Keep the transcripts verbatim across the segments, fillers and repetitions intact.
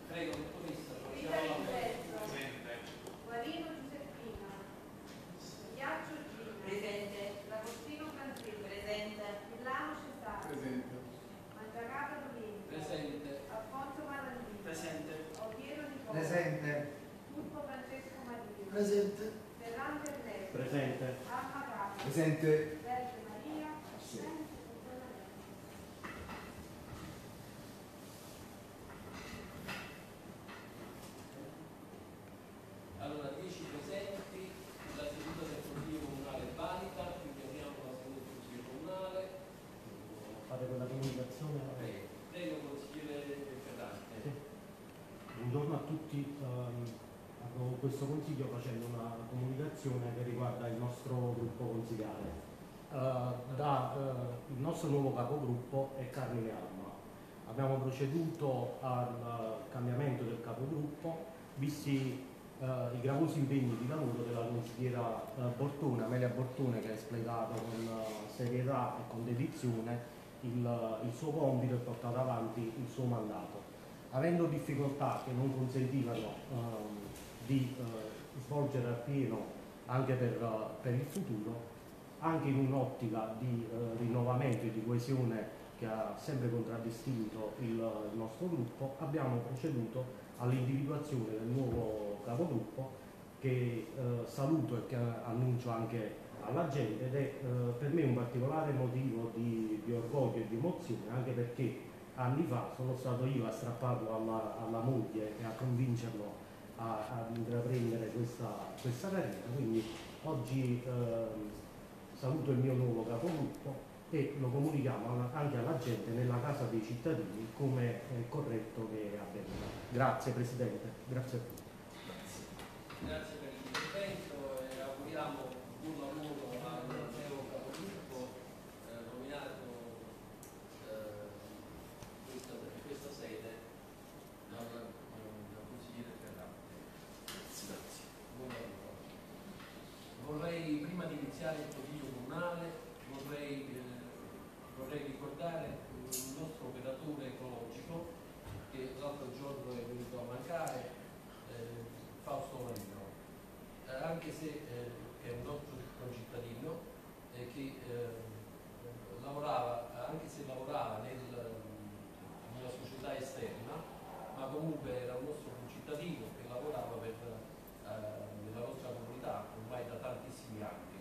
Prego, dottoressa. Rita Rinfredo. Presente. Guarino Giuseppina. Ghiaccio Gina. Presente. L'Agostino Francesco. Presente. Milano Cesare. Presente. Mangiacato Domenico. Presente. Alfonso Marandino. Presente. Oviero Nicola. Presente. Turco Francesco Maria. Presente. Ferrante Ernesto. Presente. Alma Carlo. Presente. Verde Maria. Presente. Allora, dieci presenti, la seduta del Consiglio Comunale è valida, chiudiamo la seduta del Consiglio Comunale. Fate quella comunicazione. Prego, prego consigliere Ferrante. Sì. Buongiorno a tutti, um, apro questo consiglio facendo una comunicazione che riguarda il nostro gruppo consiliare. Uh, da, uh, il nostro nuovo capogruppo è Carmine Alma. Abbiamo proceduto al cambiamento del capogruppo, visti Uh, i gravosi impegni di lavoro della consigliera uh, Bortone, Amelia Bortone, che ha espletato con uh, serietà e con dedizione il, uh, il suo compito e portato avanti il suo mandato. Avendo difficoltà che non consentivano uh, di uh, svolgere appieno anche per, uh, per il futuro, anche in un'ottica di uh, rinnovamento e di coesione che ha sempre contraddistinto il, il nostro gruppo, abbiamo proceduto all'individuazione del nuovo capogruppo che eh, saluto e che annuncio anche alla gente, ed è eh, per me un particolare motivo di, di orgoglio e di emozione, anche perché anni fa sono stato io a strapparlo alla, alla moglie e a convincerlo a, ad intraprendere questa, questa carriera, quindi oggi eh, saluto il mio nuovo capogruppo e lo comunichiamo anche alla gente nella casa dei cittadini come è corretto che avvenga. Grazie Presidente, grazie a tutti. Grazie, grazie per l'intervento e auguriamo buon lavoro al nuovo capogruppo eh, nominato eh, in questa, questa sede dalla consigliere Ferrante. Grazie, grazie. Buon lavoro. Vorrei, prima di iniziare il Consiglio Comunale, vorrei eh, vorrei ricordare il nostro operatore ecologico che l'altro giorno è venuto a mancare, eh, Fausto Marino, eh, anche se eh, è un nostro concittadino eh, che eh, lavorava, anche se lavorava nel, nella società esterna, ma comunque era un nostro concittadino che lavorava per, eh, nella nostra comunità ormai da tantissimi anni.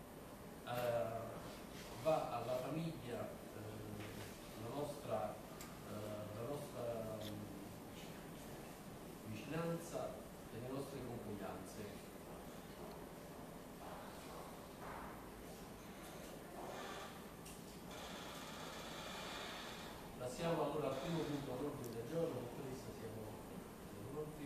Eh, va alla famiglia eh, la nostra, eh, la nostra um, vicinanza e le nostre concomitanze. Passiamo allora al primo punto all'ordine del giorno, dottoressa, siamo pronti.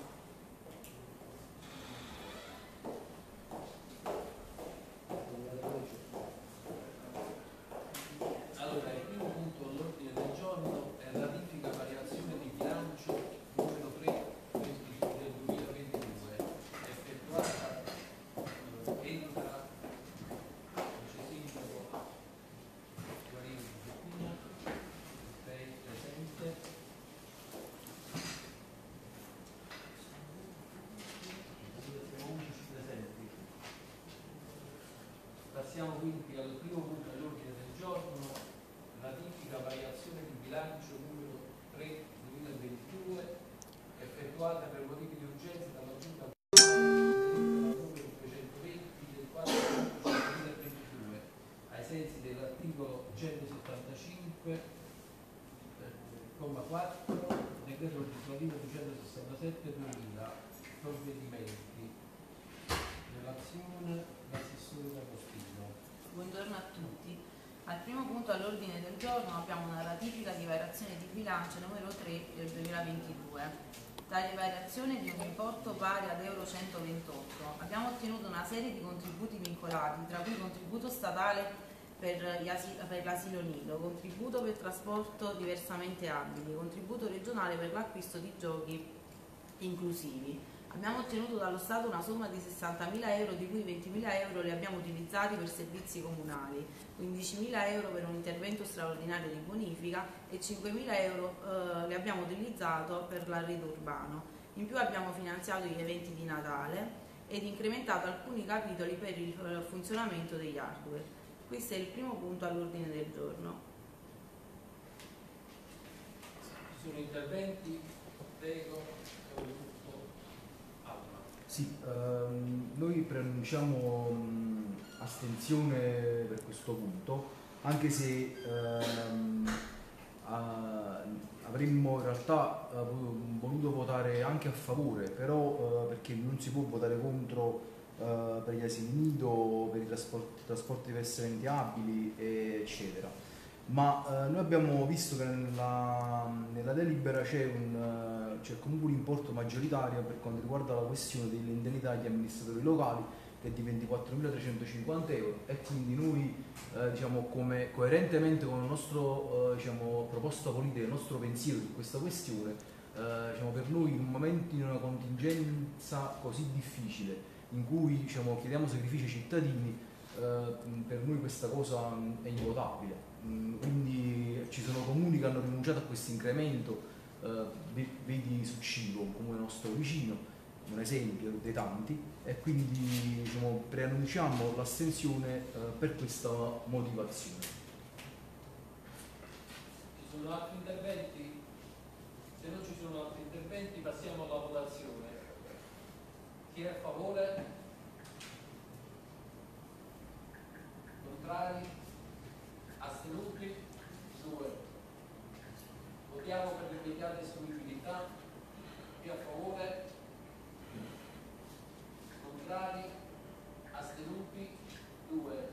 Allora, il primo punto all'ordine del giorno è ratifica variazione di bilancio numero tre del duemilaventidue, effettuata eh, entra Cecilio Guarino Giuseppina, presente. Siamo undici presenti. Passiamo quindi al primo punto all'ordine del giorno, ratifica variazione di bilancio numero tre duemilaventidue, effettuata per motivi di urgenza dalla Giunta numero trecentoventi del quattro duemilaventidue, ai sensi dell'articolo centosettantacinque, comma quattro, decreto legislativo duecentosessantasette duemila, provvedimenti. Relazione l'assessore D'Agostino. Buongiorno a tutti. Al primo punto all'ordine del giorno abbiamo una ratifica di variazione di bilancio numero tre del duemilaventidue. Tale variazione di un importo pari ad euro centoventotto. Abbiamo ottenuto una serie di contributi vincolati, tra cui contributo statale per l'asilo nido, contributo per trasporto diversamente abili, contributo regionale per l'acquisto di giochi inclusivi. Abbiamo ottenuto dallo Stato una somma di sessantamila euro, di cui ventimila euro li abbiamo utilizzati per servizi comunali, quindicimila euro per un intervento straordinario di bonifica e cinquemila euro eh, li abbiamo utilizzato per l'arredo urbano. In più abbiamo finanziato gli eventi di Natale ed incrementato alcuni capitoli per il funzionamento degli hardware. Questo è il primo punto all'ordine del giorno. Ci sono interventi? Prego. Sì, ehm, noi preannunciamo mh, astensione per questo punto, anche se ehm, a, avremmo in realtà eh, voluto votare anche a favore, però eh, perché non si può votare contro eh, per gli asili nido, per i trasporti, trasporti diversamente abili, eccetera. Ma eh, noi abbiamo visto che nella, nella delibera c'è, un, c'è comunque un importo maggioritario per quanto riguarda la questione delle indennità agli amministratori locali, che è di ventiquattromilatrecentocinquanta euro, e quindi noi eh, diciamo, come coerentemente con la nostra eh, diciamo, proposta politica, il nostro pensiero su questa questione, eh, diciamo, per noi in un momento, in una contingenza così difficile in cui diciamo, chiediamo sacrifici ai cittadini, eh, per noi questa cosa è invotabile. Quindi ci sono comuni che hanno rinunciato a questo incremento, eh, vedi Succivo, un comune nostro vicino, un esempio dei tanti, e quindi diciamo, preannunciamo l'astensione eh, per questa motivazione. Ci sono altri interventi? Se non ci sono altri interventi passiamo alla votazione. Chi è a favore? Contrari? Astenuti? due. Votiamo per l'immediata eseguibilità. Chi è a favore? Contrari? Astenuti? due.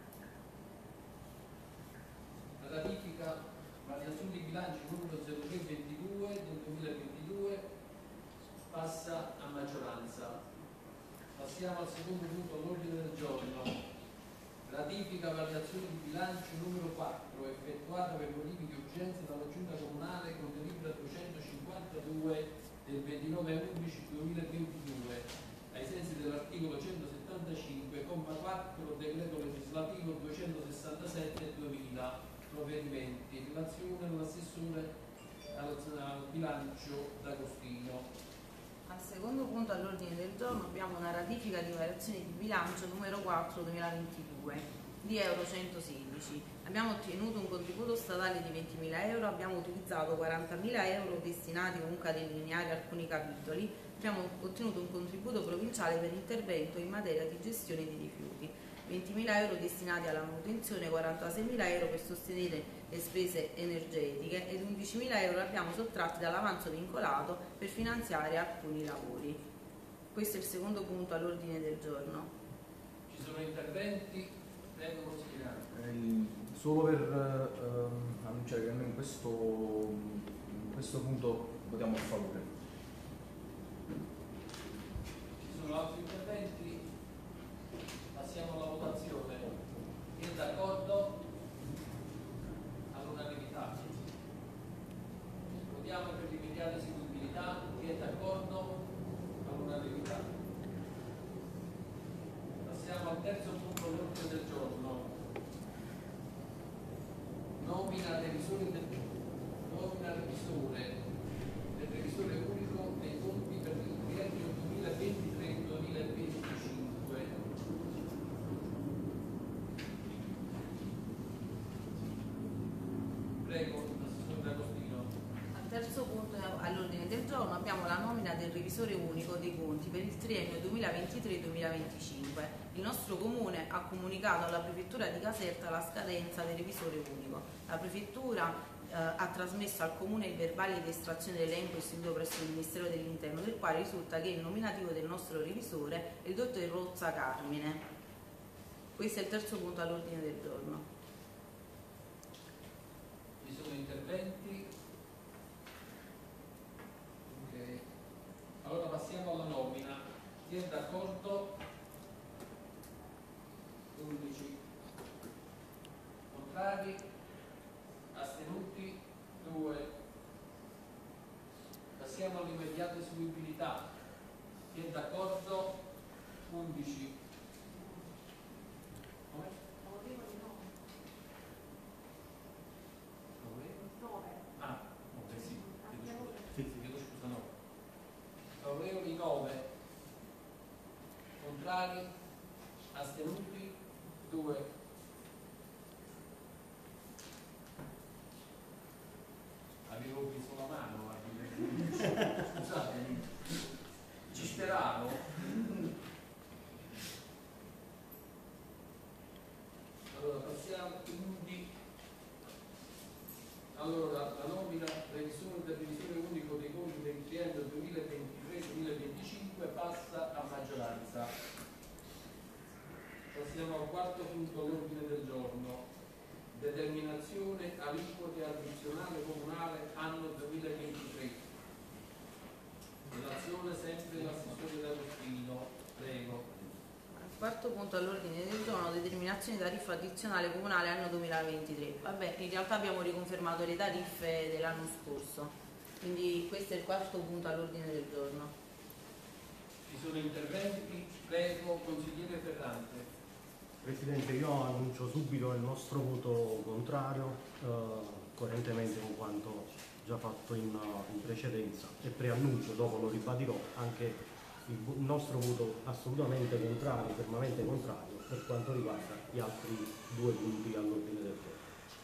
Ratifica variazione di bilancio numero zero tre ventidue del duemilaventidue passa a maggioranza. Passiamo al secondo punto all'ordine del giorno. Ratifica variazione di bilancio numero quattro effettuata per modifiche urgenze dalla Giunta Comunale con delibera duecentocinquantadue del ventinove undici duemilaventidue ai sensi dell'articolo centosettantacinque comma quattro decreto legislativo duecentosessantasette duemila provvedimenti in relazione all'assessore al, al bilancio D'Agostino. Al secondo punto all'ordine del giorno abbiamo una ratifica di variazione di bilancio numero quattro duemilaventidue di euro centosedici. Abbiamo ottenuto un contributo statale di ventimila euro, abbiamo utilizzato quarantamila euro destinati comunque a delineare alcuni capitoli, abbiamo ottenuto un contributo provinciale per intervento in materia di gestione dei rifiuti, ventimila euro destinati alla manutenzione, quarantaseimila euro per sostenere le spese energetiche ed undicimila euro abbiamo sottratti dall'avanzo vincolato per finanziare alcuni lavori. Questo è il secondo punto all'ordine del giorno. Ci sono interventi? Prego, consigliere. Eh, solo per eh, annunciare che noi in questo, in questo punto votiamo a favore. Ci sono altri interventi? Passiamo alla votazione. Chi è d'accordo? All'unanimità. Votiamo per l'immediata eseguibilità. Chi è d'accordo? All'unanimità. Passiamo al terzo punto all'ordine del giorno. Nomina revisore del nomina revisore del revisore unico dei conti per il triennio duemilaventitré duemilaventicinque. Prego, assessore D'Agostino. Al terzo punto all'ordine del giorno abbiamo la nomina del revisore unico dei conti per il triennio duemilaventitré duemilaventicinque. Il nostro comune ha comunicato alla prefettura di Caserta la scadenza del revisore unico. La prefettura eh, ha trasmesso al comune il verbale di estrazione dell'elenco istituito presso il Ministero dell'Interno, del quale risulta che il nominativo del nostro revisore è il dottor Rozza Carmine. Questo è il terzo punto all'ordine del giorno. Ci sono interventi? Ok. Allora passiamo alla nomina. Chi è d'accordo? undici. Contrari? Astenuti? due. Passiamo all'immediata eseguibilità. Chi è d'accordo? undici. Come? Favorevoli nove. Favorevoli? nove. Ah, ok, sì. Chiedo scusa. Abbiamo- Sì, sì, chiedo scusa, no. Favorevoli nove. Contrari? Astenuti? due. Avevo preso la mano a dire. Scusatemi. Ci speravo. Allora passiamo quindi. Allora la nomina revisione del revisore unico dei conti del triennio duemilaventitré duemilaventicinque passa a maggioranza. Passiamo al quarto punto all'ordine del giorno. Determinazione aliquote addizionale comunale anno duemilaventitré. Relazione sempre dell'assessore D'Agostino. Prego. Quarto punto all'ordine del giorno, determinazione di tariffa addizionale comunale anno duemilaventitré. Vabbè, in realtà abbiamo riconfermato le tariffe dell'anno scorso, quindi questo è il quarto punto all'ordine del giorno. Ci sono interventi? Prego, consigliere Ferrante. Presidente, io annuncio subito il nostro voto contrario, eh, coerentemente con quanto già fatto in, in precedenza, e preannuncio, dopo lo ribadirò, anche il nostro voto assolutamente contrario, fermamente contrario, per quanto riguarda gli altri due punti all'ordine del giorno.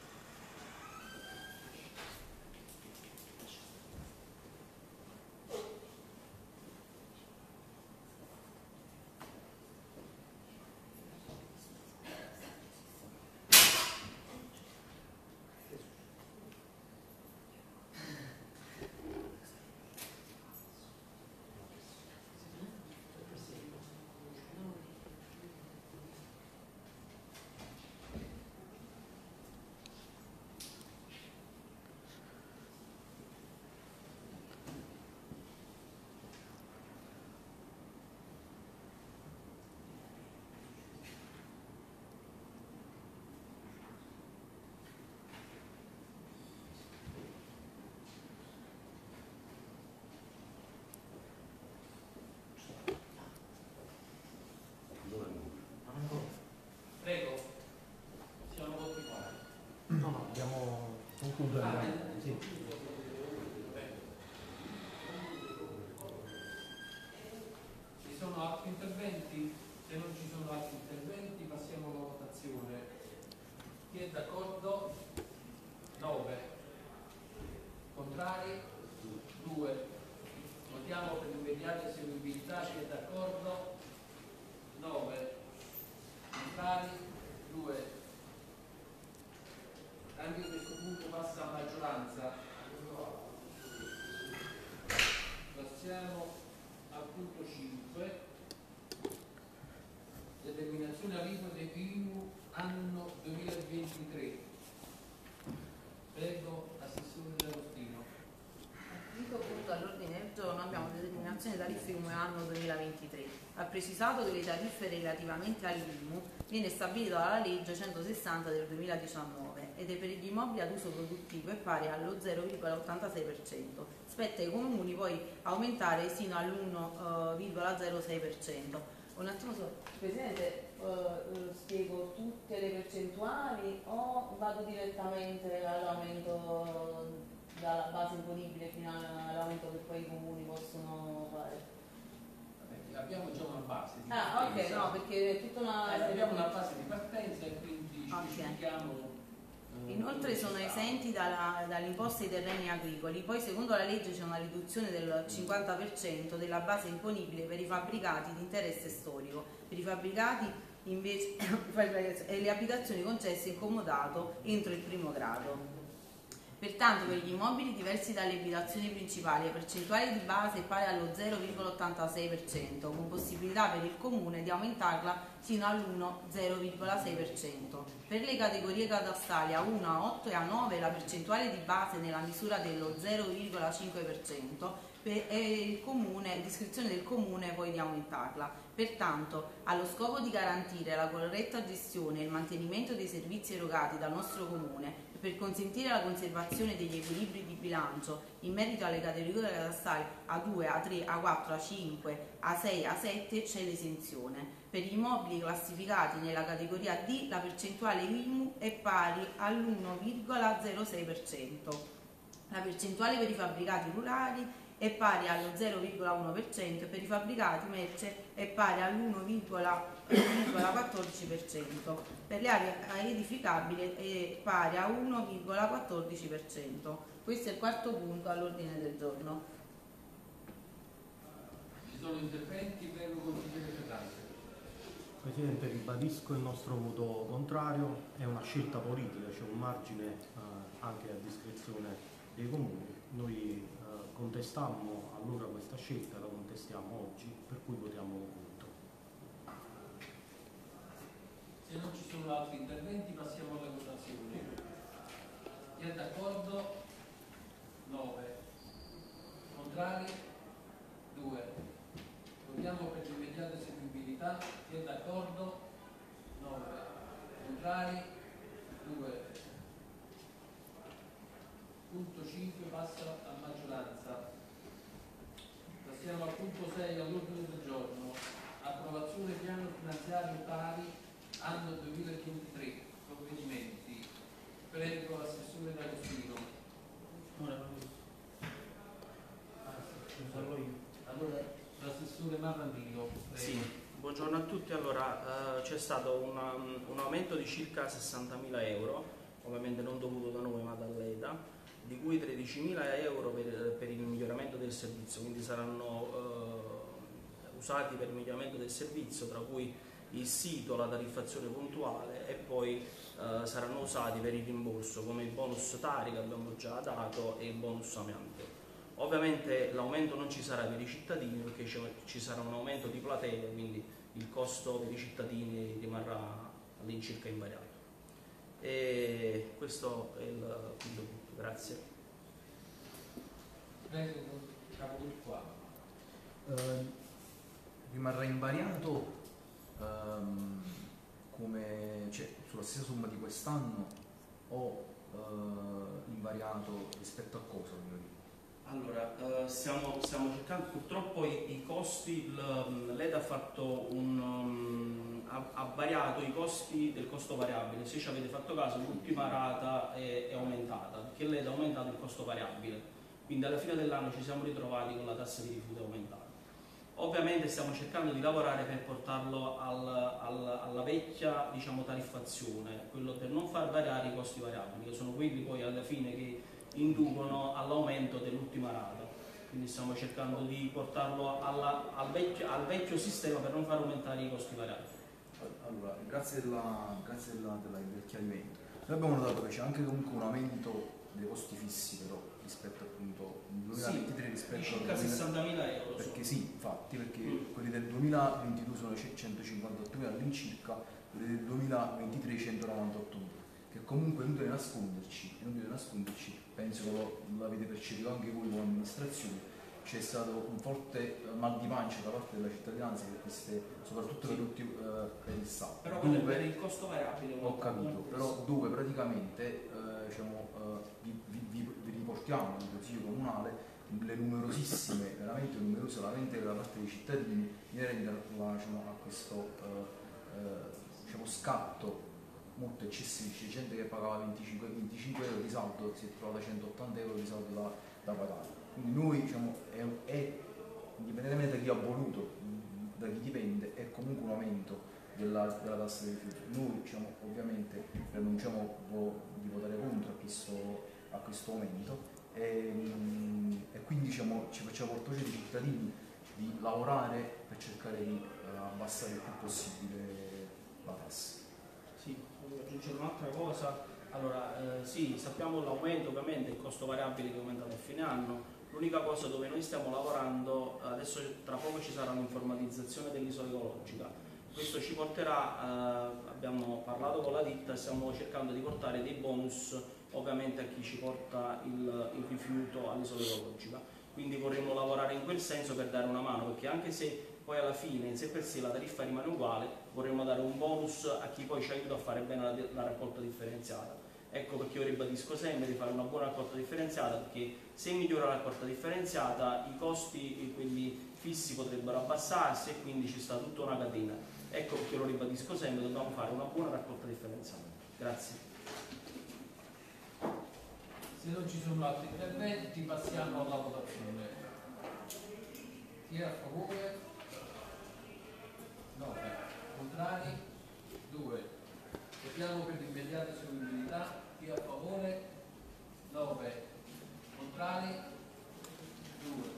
Prego. Siamo tutti quanti. No, no, abbiamo concluso. Ah, Sì. Ci sono altri interventi? Se non ci sono altri interventi passiamo alla votazione. Chi è d'accordo? nove. Contrari? due. Votiamo per immediata eseguibilità. Chi è d'accordo? nove. Contrari? due. Anche questo punto passa a maggioranza. Passiamo al punto cinque. Determinazione aliquote I M U anno duemilaventitré. Prego, Assessore D'Agostino. Quinto punto all'ordine del giorno abbiamo determinazione tariffe I M U anno duemilaventitré. Ha precisato che le tariffe relativamente all'I M U viene stabilita dalla legge centosessanta del duemiladiciannove ed è per gli immobili ad uso produttivo è pari allo zero virgola ottantasei per cento. Spetta ai comuni poi aumentare sino all'uno virgola zero sei per cento. Un attimo solo, Presidente, eh, spiego tutte le percentuali o vado direttamente all'aumento dalla base imponibile fino all'aumento che poi i comuni possono fare? Vabbè, abbiamo già una base di Ah, ok, partenza. no, perché è tutta una... Eh, abbiamo una base di partenza e quindi ci Ok. specifichiamo. eh, Inoltre sono come si esenti dalla- dall'imposta ai terreni agricoli, poi secondo la legge c'è una riduzione del cinquanta per cento della base imponibile per i fabbricati di interesse storico, per i fabbricati invece e le abitazioni concesse in comodato entro il primo grado. Pertanto per gli immobili diversi dalle abitazioni principali la percentuale di base è pari allo zero virgola ottantasei per cento, con possibilità per il comune di aumentarla fino all'uno virgola sei per cento. Per le categorie catastali A uno, A otto e A nove la percentuale di base nella misura dello zero virgola cinque per cento e il comune, discrezione del comune poi di aumentarla. Pertanto, allo scopo di garantire la corretta gestione e il mantenimento dei servizi erogati dal nostro comune, per consentire la conservazione degli equilibri di bilancio in merito alle categorie catastali A due, A tre, A quattro, A cinque, A sei, A sette c'è l'esenzione. Per gli immobili classificati nella categoria D la percentuale I M U è pari all'uno virgola zero sei per cento. La percentuale per i fabbricati rurali è pari allo zero virgola uno per cento e per i fabbricati merce è pari all'uno virgola quattordici per cento. Per le aree edificabili è pari a uno virgola quattordici per cento. Questo è il quarto punto all'ordine del giorno. Ci sono interventi, prego consigliere Ferrante. Presidente, ribadisco il nostro voto contrario, è una scelta politica, c'è un margine eh, anche a discrezione dei comuni. Noi eh, contestammo allora questa scelta, la contestiamo oggi, per cui votiamo contro. Se non ci sono altri interventi passiamo alle votazioni. Chi è d'accordo? nove. Contrari? due. Votiamo per l'immediata eseguibilità. Chi è d'accordo? nove. Contrari? due. Punto cinque passa a maggioranza. Passiamo al punto sei all'ordine del giorno. Approvazione piano finanziario pari anno duemilaventitré. Provvedimenti. Prego l'assessore D'Agostino. Allora, l'assessore Marrandino. Sì, buongiorno a tutti. Allora, eh, c'è stato una, un aumento di circa sessantamila euro, ovviamente non dovuto da noi ma dall'E D A, di cui tredicimila euro per, per il miglioramento del servizio, quindi saranno eh, usati per il miglioramento del servizio, tra cui il sito, la tariffazione puntuale, e poi eh, saranno usati per il rimborso come il bonus Tari che abbiamo già dato e il bonus amianto. Ovviamente l'aumento non ci sarà per i cittadini perché ci sarà un aumento di platea, quindi il costo per i cittadini rimarrà all'incirca invariato. E questo è il quinto punto. Grazie. Prego, capogruppo A. Eh, rimarrà invariato ehm, come, cioè, sulla stessa somma di quest'anno o eh, invariato rispetto a cosa? Allora, eh, stiamo, stiamo cercando, purtroppo i, i costi, l'E D A ha fatto un, um, ha, ha variato i costi del costo variabile. Se ci avete fatto caso, l'ultima rata è, è aumentata, perché l'E D A ha aumentato il costo variabile, quindi alla fine dell'anno ci siamo ritrovati con la tassa di rifiuto aumentata. Ovviamente stiamo cercando di lavorare per portarlo al, al, alla vecchia, diciamo, tariffazione, quello per non far variare i costi variabili, che sono quelli poi alla fine che inducono all'aumento dell'ultima rata, quindi stiamo cercando di portarlo alla, al, vecchio, al vecchio sistema per non far aumentare i costi variabili. Allora, grazie, della, grazie della, della, del chiarimento. Noi abbiamo notato che c'è anche comunque un aumento dei costi fissi però rispetto appunto al duemilaventitré, sì, rispetto di circa sessantamila euro. Perché sì, infatti, perché mm. quelli del duemilaventidue sono centocinquantottomila all'incirca, quelli del duemilaventitré centonovantottomila, che comunque è inutile nasconderci, è inutile nasconderci, penso che lo, l'avete percepito anche voi come amministrazione, c'è stato un forte mal di pancia da parte della cittadinanza per queste, soprattutto sì, per, tutti, uh, per il S A P. Però dove, per il costo variabile ho capito, però dove praticamente uh, diciamo, uh, vi, vi, vi riportiamo nel Consiglio Comunale le numerosissime, veramente numerose lavente da parte dei cittadini inerenti diciamo, a questo uh, uh, diciamo, scatto molto eccessivo. C'è gente che pagava venticinque, venticinque euro di saldo, si è trovata centottanta euro di saldo da, da pagare. Quindi noi diciamo, è, è, indipendentemente da chi ha voluto, da chi dipende, è comunque un aumento della, della tassa dei rifiuti. Noi diciamo, ovviamente annunciamo di votare contro a questo, a questo aumento e, e quindi diciamo, ci facciamo portavoce dei cittadini di lavorare per cercare di uh, abbassare il più possibile la tassa. Sì, voglio aggiungere un'altra cosa. Allora, eh, sì, sappiamo l'aumento, ovviamente il costo variabile che è aumentato a fine anno. L'unica cosa dove noi stiamo lavorando, adesso tra poco ci sarà un'informatizzazione dell'isola ecologica. Questo ci porterà, eh, abbiamo parlato con la ditta, stiamo cercando di portare dei bonus ovviamente a chi ci porta il, il rifiuto all'isola ecologica. Quindi vorremmo lavorare in quel senso per dare una mano, perché anche se poi alla fine in sé per sé la tariffa rimane uguale, vorremmo dare un bonus a chi poi ci aiuta a fare bene la, la raccolta differenziata. Ecco perché io ribadisco sempre di fare una buona raccolta differenziata, perché se migliora la raccolta differenziata i costi, quelli fissi, potrebbero abbassarsi e quindi ci sta tutta una catena. Ecco perché lo ribadisco sempre, dobbiamo fare una buona raccolta differenziata. Grazie. Se non ci sono altri interventi passiamo alla votazione. Chi è a favore? nove. Contrari? due. Votiamo per l'immediata eseguibilità. Chi è a favore? nove. Contrari? due.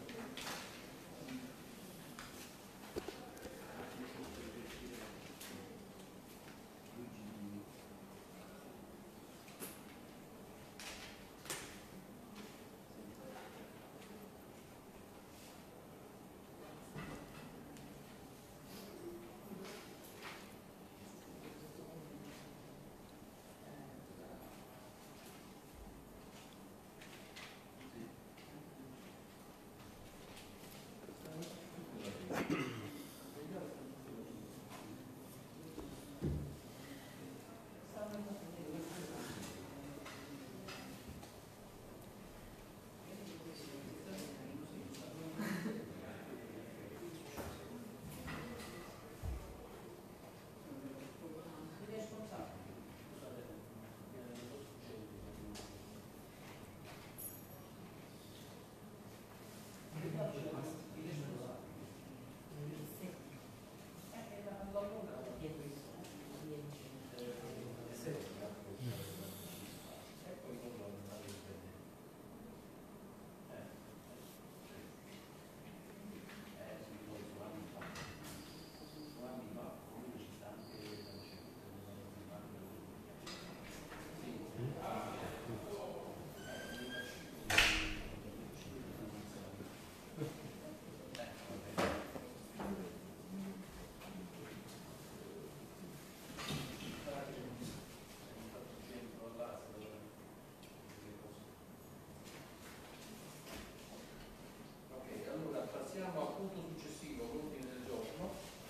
Passiamo al punto successivo, l'ordine del giorno.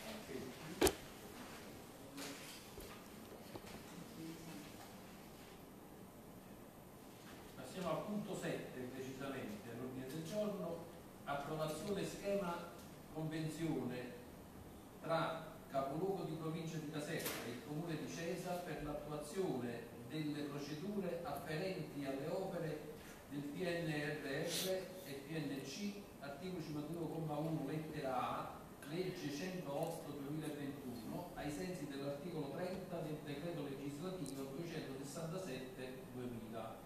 Passiamo al punto sette precisamente, l'ordine del giorno, approvazione schema convenzione tra capoluogo di provincia di Caserta e il comune di Cesa per l'attuazione delle procedure afferenti alle opere del P N R R e P N C, articolo cinquantadue comma uno lettera A, legge centootto duemilaventuno, ai sensi dell'articolo trenta del decreto legislativo duecentosessantasette duemila.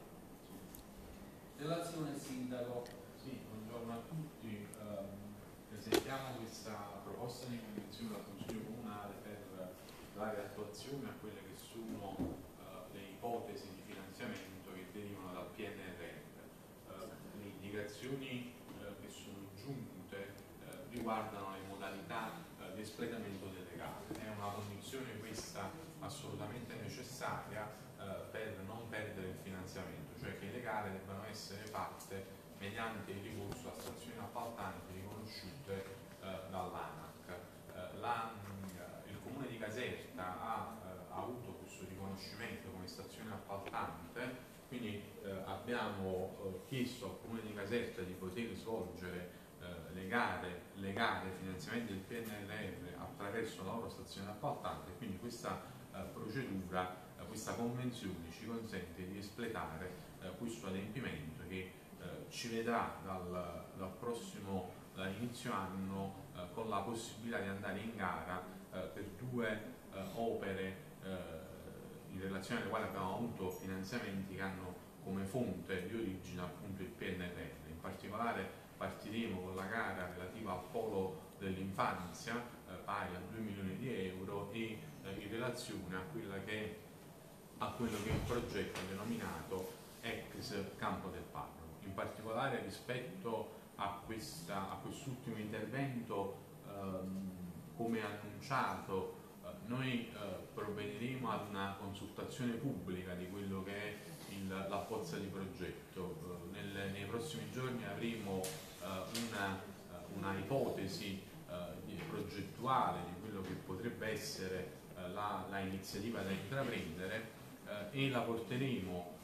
Relazione al sindaco. Sì, buongiorno a tutti. Eh, presentiamo questa proposta di convenzione al Consiglio Comunale per dare attuazione a quelle che sono eh, le ipotesi di finanziamento che derivano dal P N R R. Eh, le indicazioni che sono giunte eh, riguardano le modalità eh, di espletamento delle gare. È una condizione questa assolutamente necessaria eh, per non perdere il finanziamento, cioè che le gare debbano essere fatte mediante il ricorso a stazioni appaltanti riconosciute eh, dall'ANAC. Eh, la, mh, il Comune di Caserta ha, eh, ha avuto questo riconoscimento come stazione appaltante. Quindi eh, abbiamo eh, chiesto al Comune di Caserta di poter svolgere eh, le gare, le gare finanziamenti del P N R R attraverso la loro stazione appaltante, quindi questa eh, procedura, eh, questa convenzione ci consente di espletare eh, questo adempimento che eh, ci vedrà dal, dal prossimo eh, inizio anno eh, con la possibilità di andare in gara eh, per due eh, opere eh, in relazione alle quali abbiamo avuto finanziamenti che hanno come fonte di origine appunto il P N R R. In particolare partiremo con la gara relativa al polo dell'infanzia eh, pari a due milioni di euro e eh, in relazione a, quella che, a quello che è il progetto denominato ex Campo del Parroco. In particolare rispetto a, questa, a quest'ultimo intervento, ehm, come annunciato, noi eh, provvederemo ad una consultazione pubblica di quello che è il, la bozza di progetto. Eh, nel, nei prossimi giorni avremo eh, una, una ipotesi eh, progettuale di quello che potrebbe essere eh, la, la iniziativa da intraprendere eh, e la porteremo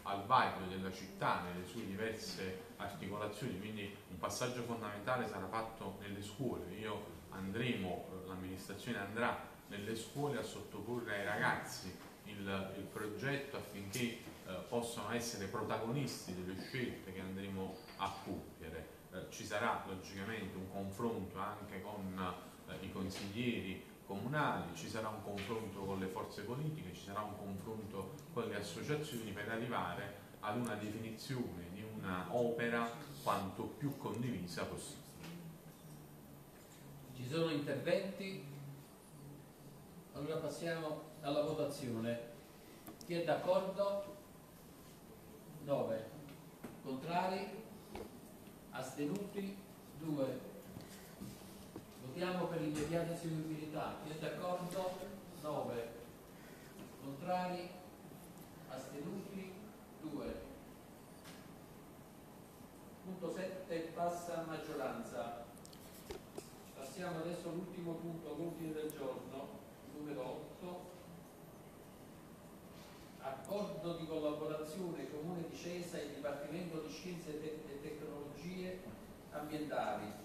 al vaglio della città nelle sue diverse articolazioni, quindi un passaggio fondamentale sarà fatto nelle scuole. Io andremo, l'amministrazione andrà nelle scuole a sottoporre ai ragazzi il, il progetto affinché eh, possano essere protagonisti delle scelte che andremo a compiere. Eh, ci sarà logicamente un confronto anche con eh, i consiglieri comunali, ci sarà un confronto con le forze politiche, ci sarà un confronto con le associazioni per arrivare ad una definizione di una opera quanto più condivisa possibile. Ci sono interventi? Allora passiamo alla votazione. Chi è d'accordo? nove. Contrari? Astenuti? due. Votiamo per l'immediata eseguibilità. Chi è d'accordo? nove. Contrari? Astenuti? due. Punto sette passa a maggioranza. Passiamo adesso all'ultimo punto, all'ordine del giorno, numero otto. Accordo di collaborazione Comune di Cesa e Dipartimento di Scienze e Tecnologie Ambientali,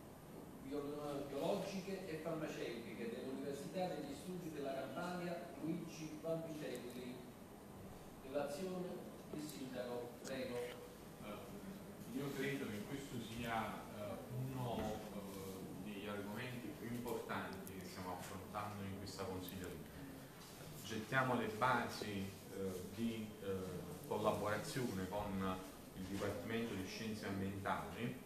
Biologiche e Farmaceutiche dell'Università degli Studi della Campania Luigi Vanvitelli. Relazione del Sindaco, prego. Uh, io credo che questo sia uh, uno uh, degli argomenti più importanti che stiamo affrontando in questa consigliatura. Gettiamo le basi uh, di uh, collaborazione con il Dipartimento di Scienze Ambientali.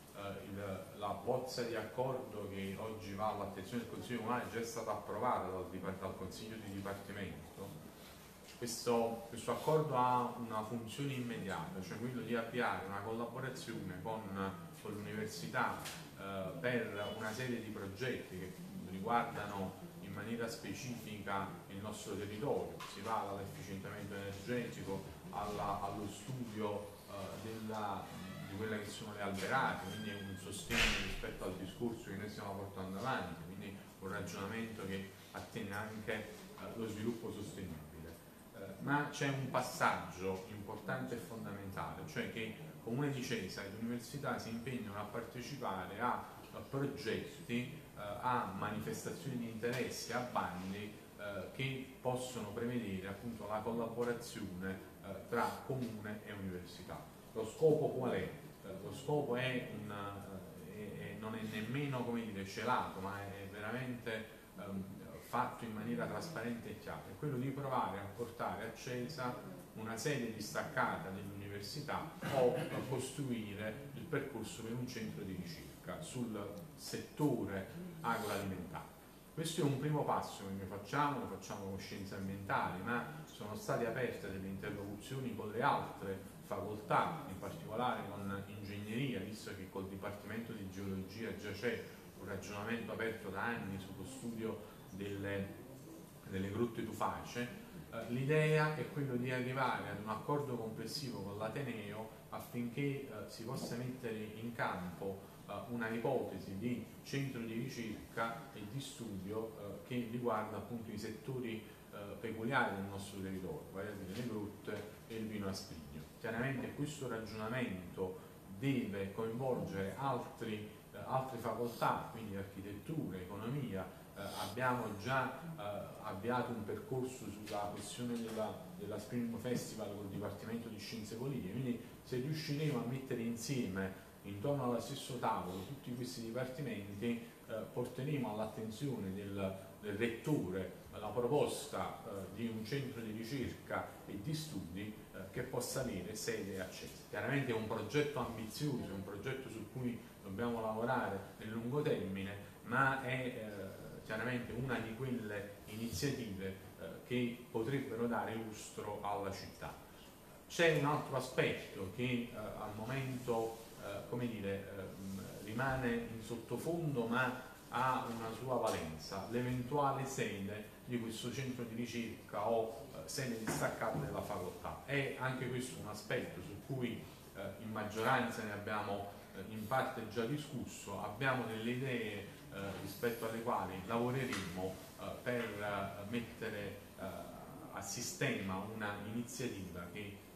Il, la bozza di accordo che oggi va all'attenzione del Consiglio Comunale è già stata approvata dal, dal Consiglio di Dipartimento. Questo, questo accordo ha una funzione immediata, cioè quello di avviare una collaborazione con, con l'Università eh, per una serie di progetti che riguardano in maniera specifica il nostro territorio. Si va dall'efficientamento energetico alla, allo studio eh, della di quelle che sono le alberate, quindi un sostegno rispetto al discorso che noi stiamo portando avanti, quindi un ragionamento che attiene anche eh, lo sviluppo sostenibile. Eh, ma c'è un passaggio importante e fondamentale, cioè che il Comune di Cesa e l'Università si impegnano a partecipare a, a progetti, eh, a manifestazioni di interesse, a bandi eh, che possono prevedere appunto la collaborazione eh, tra Comune e Università. Lo scopo qual è? Lo scopo è una, è, è, non è nemmeno, come dire, celato, ma è veramente um, fatto in maniera trasparente e chiara. È quello di provare a portare a Cesa una sede distaccata dell'università o a costruire il percorso per un centro di ricerca sul settore agroalimentare. Questo è un primo passo che noi facciamo, lo facciamo con scienze ambientali, ma sono state aperte delle interlocuzioni con le altre facoltà, in particolare con ingegneria, visto che col Dipartimento di Geologia già c'è un ragionamento aperto da anni sullo studio delle, delle grotte tufacee. Eh, l'idea è quello di arrivare ad un accordo complessivo con l'Ateneo affinché eh, si possa mettere in campo eh, una ipotesi di centro di ricerca e di studio eh, che riguarda appunto i settori eh, peculiari del nostro territorio, vale a dire le grotte e il vino asprigno. Chiaramente questo ragionamento deve coinvolgere altri, eh, altre facoltà, quindi architettura, economia. Eh, abbiamo già eh, avviato un percorso sulla questione della, della Spring Festival col Dipartimento di Scienze Politiche, quindi se riusciremo a mettere insieme intorno allo stesso tavolo tutti questi dipartimenti, eh, porteremo all'attenzione del, del rettore la proposta eh, di un centro di ricerca e di studi eh, che possa avere sede a Cesa. Chiaramente è un progetto ambizioso, è un progetto su cui dobbiamo lavorare nel lungo termine, ma è eh, chiaramente una di quelle iniziative eh, che potrebbero dare lustro alla città. C'è un altro aspetto che eh, al momento eh, come dire, eh, rimane in sottofondo ma ha una sua valenza, l'eventuale sede di questo centro di ricerca o eh, sede distaccata della facoltà. È anche questo un aspetto su cui eh, in maggioranza ne abbiamo eh, in parte già discusso, abbiamo delle idee eh, rispetto alle quali lavoreremo eh, per eh, mettere eh, a sistema una iniziativa che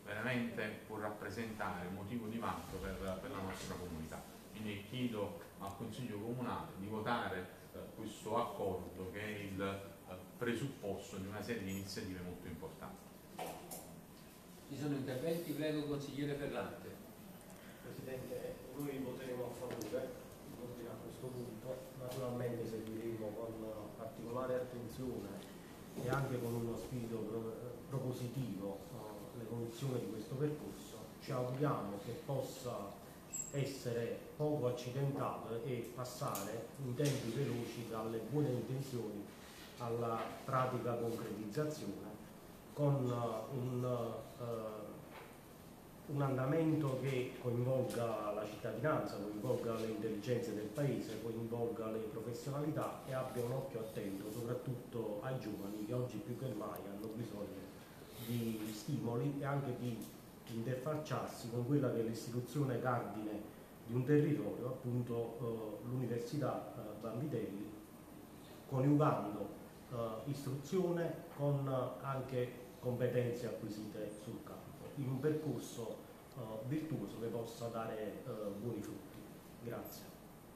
veramente può rappresentare un motivo di vanto per, per la nostra comunità. Quindi chiedo al Consiglio Comunale di votare eh, questo accordo che è il eh, presupposto di una serie di iniziative molto importanti. Ci sono interventi, prego consigliere Ferrante. Presidente, noi voteremo a favore a questo punto, naturalmente seguiremo con particolare attenzione e anche con uno spirito propositivo uh, le condizioni di questo percorso. Ci auguriamo che possa essere poco accidentato e passare in tempi veloci dalle buone intenzioni alla pratica concretizzazione con uh, un, uh, un andamento che coinvolga la cittadinanza, coinvolga le intelligenze del paese, coinvolga le professionalità e abbia un occhio attento soprattutto ai giovani che oggi più che mai hanno bisogno di stimoli e anche di interfacciarsi con quella che è l'istituzione cardine di un territorio, appunto eh, l'Università eh, Vanvitelli, coniugando eh, istruzione con eh, anche competenze acquisite sul campo, in un percorso eh, virtuoso che possa dare eh, buoni frutti. Grazie.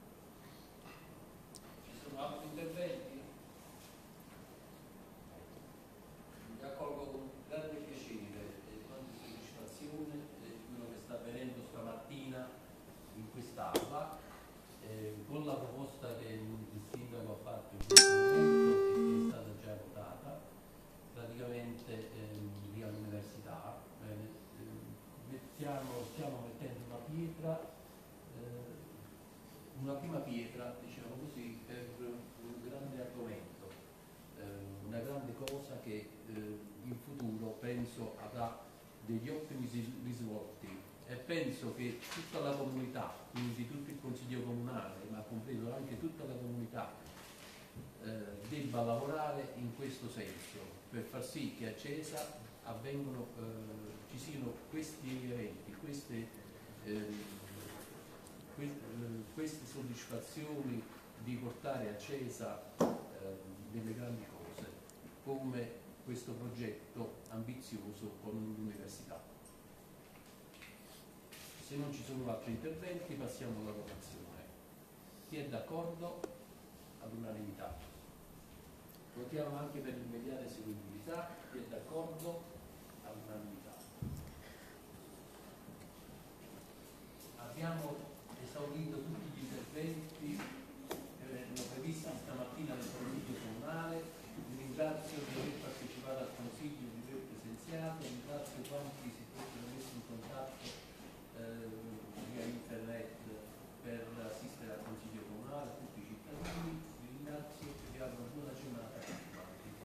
Ci sono altri interventi? Mi accolgo con grande piacere e grande soddisfazione eh, quello che sta avvenendo stamattina in quest'Aula eh, con la proposta che il Sindaco ha fatto in questo momento e che è stata già votata praticamente ehm, lì all'università. Bene, eh, mettiamo, stiamo mettendo una pietra, eh, una prima pietra, diciamo così, per un grande argomento, eh, una grande cosa che eh, in futuro penso avrà degli ottimi risvolti e penso che tutta la comunità, quindi tutto il Consiglio Comunale, ma compreso anche tutta la comunità, eh, debba lavorare in questo senso per far sì che a Cesa avvengono, eh, ci siano questi eventi, queste, eh, que eh, queste soddisfazioni di portare a Cesa eh, delle grandi cose, come questo progetto ambizioso con l'università. Se non ci sono altri interventi passiamo alla votazione. Chi è d'accordo? All'unanimità. Votiamo anche per l'immediata eseguibilità. Chi è d'accordo?